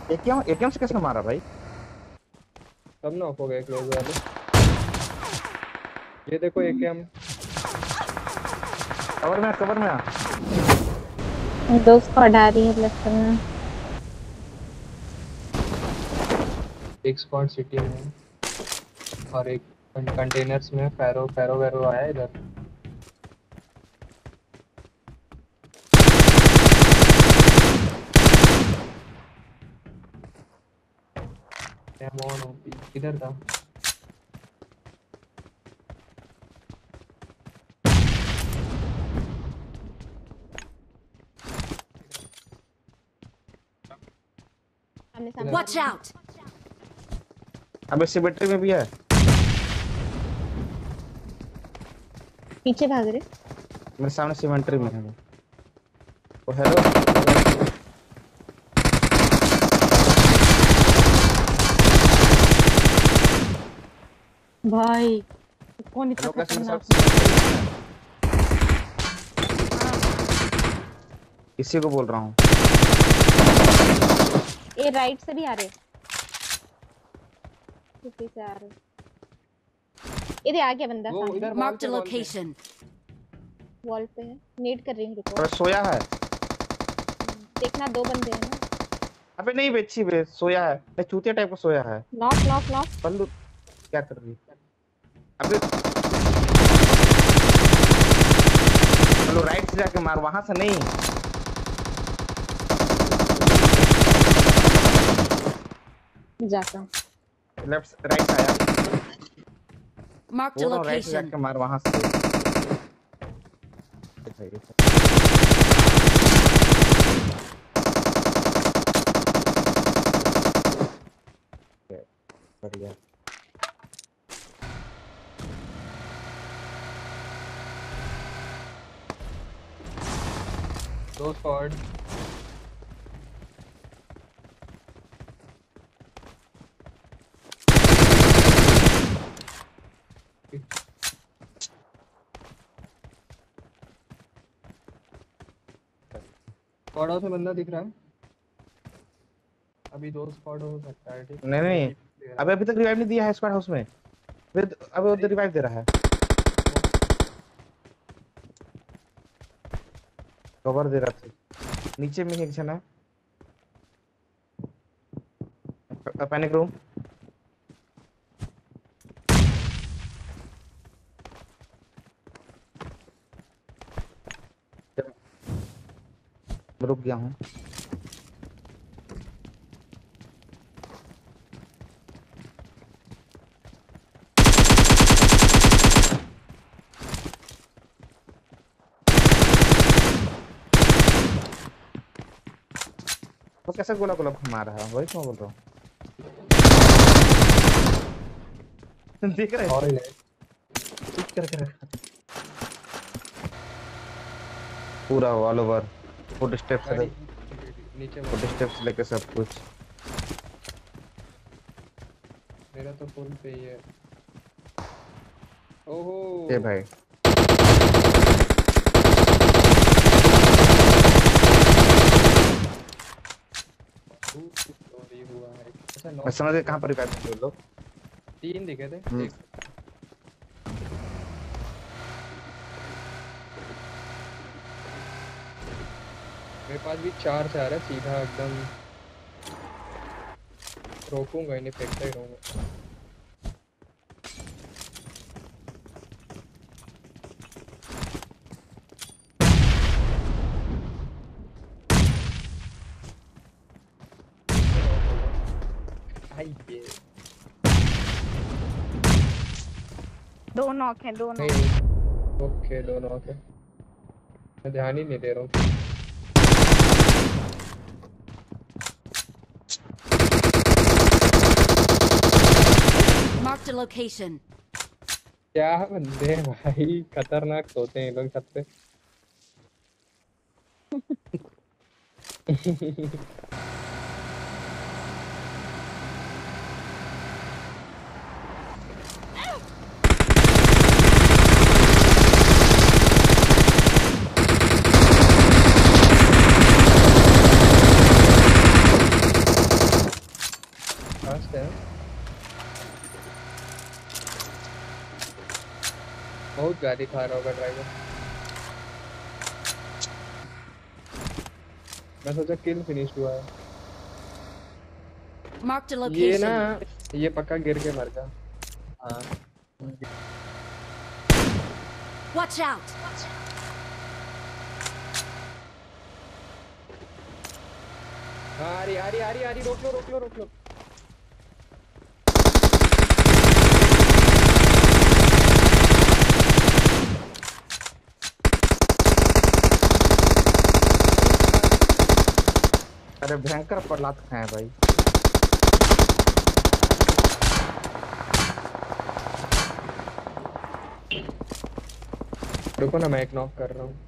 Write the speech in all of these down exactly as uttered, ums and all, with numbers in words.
ATM ATM से कैसे मारा भाई? सब नॉक हो गए क्लोज वाले। ये देखो एटीएम कवर में कवर में। दो स्क्वाड आ रही है लेफ्ट में। एक स्क्वाड सिटी में और एक कंटेनर्स में। फैरो फैरो वैरो आया इधर। किधर था? Watch out! अबे सिमेट्री में भी है। पीछे भाग रहे। मेरे सामने सिमेट्री में है वो। हेलो भाई कौन इतना खतरनाक? इसी को बोल रहा हूँ। ये राइट से भी आ रहे। किसी से आ रहे। इधर आ गया बंदा सामने। Mark the location. वॉल पे है। नीड कर रही हूँ रुको। अबे सोया है। देखना दो बंदे हैं ना। अबे नहीं बेची बे सोया है। नहीं चूतिया टाइप का सोया है। Knock knock knock. पल्लू क्या कर रही? अबे पल्लू राइट से जाके मार वहां से नहीं। जाता हूँ। लेफ्ट राइट आया। Mark the वो राइट से location. जाके मार वहां से। बढ़िया। दो स्क्वाड। स्क्वाड हाउस में बंदा दिख रहा है। अभी दो स्क्वाड हो सकता है। ठीक नहीं नहीं अबे अभी तक रिवाइव नहीं दिया है स्क्वाड हाउस में। अबे उधर रिवाइव दे रहा है। कवर दे रहा था। नीचे में एक जन है। Panic room. रुक गया हूँ। वो कैसे गोला गोला घुमा रहा है? वही तो बोल रहा हूँ। देख रहे और हैं ठीक कर कर पूरा ऑल ओवर फुट स्टेप से नीचे फुट स्टेप से लेके सब कुछ। मेरा तो फुल पे ही है। ओहो ये भाई चोरी हुआ है। अच्छा मैं समझ गया कहाँ पर रिवाइव कर लो। तीन दिखे थे। एक मेरे पास भी चार से आ रहा है सीधा एकदम। रोकूंगा इन्हें, फेंकता ही रहूंगा। ये दो नॉक हैं दो नॉक। ओके दो नॉक है। मैं ध्यान ही नहीं दे रहा हूँ। Mark the location. क्या बंदे हैं भाई, खतरनाक सोते हैं लोग छत पे। गाली खा रहा होगा ड्राइवर। मैं सोचा किल फिनिश हुआ है। Marked a ये ना location. ये पक्का गिर के मर गया। हाँ Watch out! हाँ आ रही आ रही आ रही आ रही रोक लो रोक लो रोक लो। अरे भयंकर पर लात खाए भाई। रुको ना मैं एक नॉक कर रहा हूँ।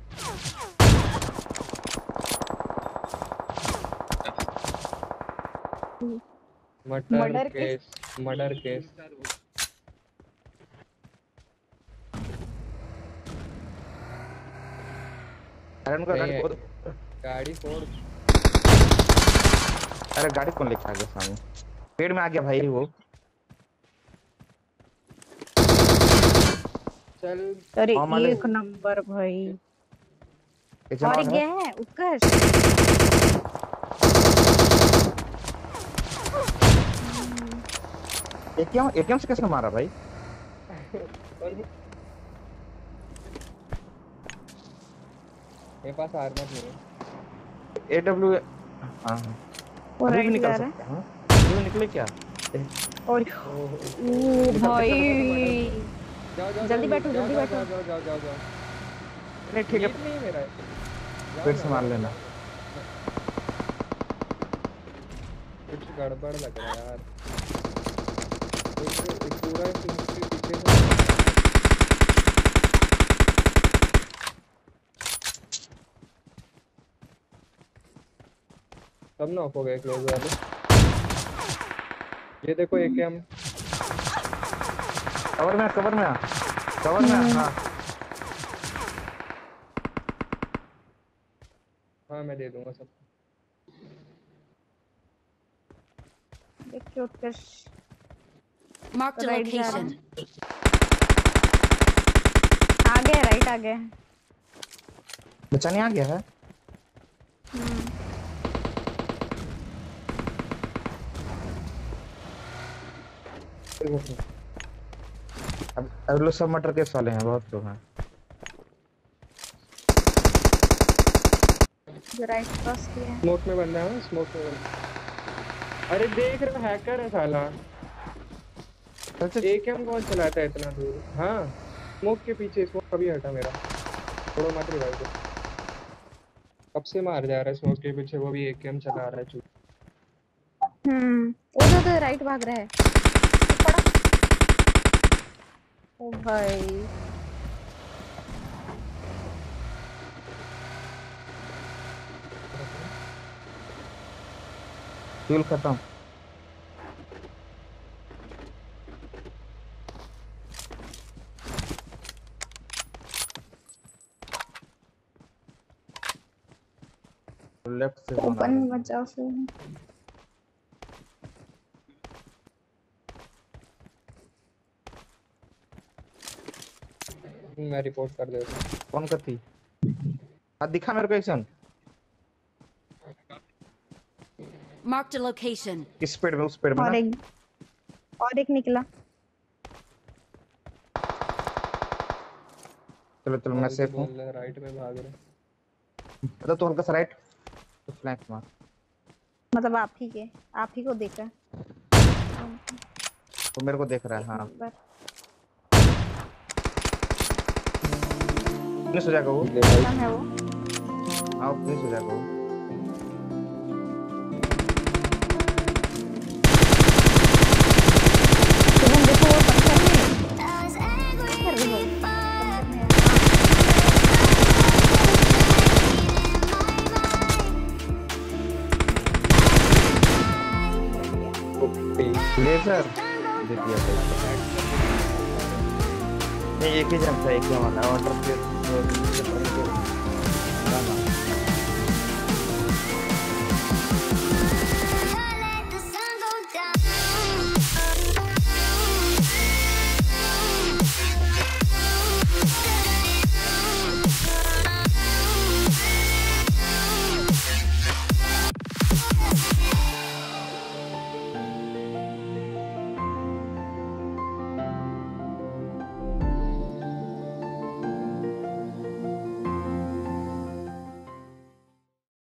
Murder murder case murder case. अरे उनका नहीं गाड़ी है। को- गाड़ी फोड़। अरे गाड़ी कौन लेके आ गया सामने? पेड़ में आ गया भाई वो। चल अरे हाँ, माले। एक नंबर भाई। एक जन और और एक है। गया है उत्कर्ष। एटीएम एटीएम से कैसे मारा भाई? और मेरे पास आर्मर नहीं है। एडब्ल्यू हाँ हाँ वो अभी भी राइट निकल जा रहा है। सकते हैं। हाँ अभी भी निकले क्या? ए, और ओह, ओ भाई जाओ जाओ जल्दी जाओ, बैठो, जाओ, जल्दी जाओ, बैठो। जाओ जाओ जाओ जाओ जाओ। नहीं ठीक है, नीड नहीं मेरा। जाओ पेट ना, से मार जाओ, लेना। जाओ। कुछ गड़बड़ लग रहा है यार। एक- एक पूरा स्मोक के पीछे से सब नॉक हो गए क्लोज वाले। ये देखो एक हम कवर में आ, कवर में आ, कवर में आ, हाँ हाँ मैं दे दूंगा सब। देखिए उत्कर्ष Marked a राइट जा रहा location. है। आ गया राइट आ गया। बच्चा नहीं आ गया है। हम्म अब अब लोग सब मटर के साले हैं, बहुत लोग हैं। जो राइट क्रॉस किया है। स्मोक में बंदा है, स्मोक में बंदा। अरे देख रहे हो हैकर है साला। चल चल एक एम कौन चलाता है इतना दूर? हाँ स्मोक के पीछे। स्मोक कभी हटा मेरा। थोड़ा मत रिवाइव दो। कब से मार जा रहा है स्मोक के पीछे, वो भी एक एम चला रहा है चू। हम्म उधर तो राइट भाग रहा है। पड़ा। ओ भाई फ्यूल खत्म। लेफ्ट से जोन आ ओपन रहा में है। बचाओ फिर। मैं रिपोर्ट कर देता हूँ। कौन करती? हाँ दिखा मेरे को एक्शन। Marked a location. किस पेड़ में? उस पेड़ में और ना। एक और एक निकला। चलो चलो मैं बॉल से सेफ हूँ। बोल रहे राइट में भाग रहे। मतलब तो हल्का सा राइट तो फ्लैंक मार। मतलब आप ही के आप ही को देख रहा है। तो मेरे को देख रहा है। एक हाँ नंबर। फिनिश हो जाएगा वो। खत्म है वो। हाँ फिनिश हो जाएगा वो। शुभम देखो वो पत्थर में पत्थर देखो पत्थर में है। लेजर दे दिया था। नहीं एक ही जन था, एक ही हमारा ऑर्डर पे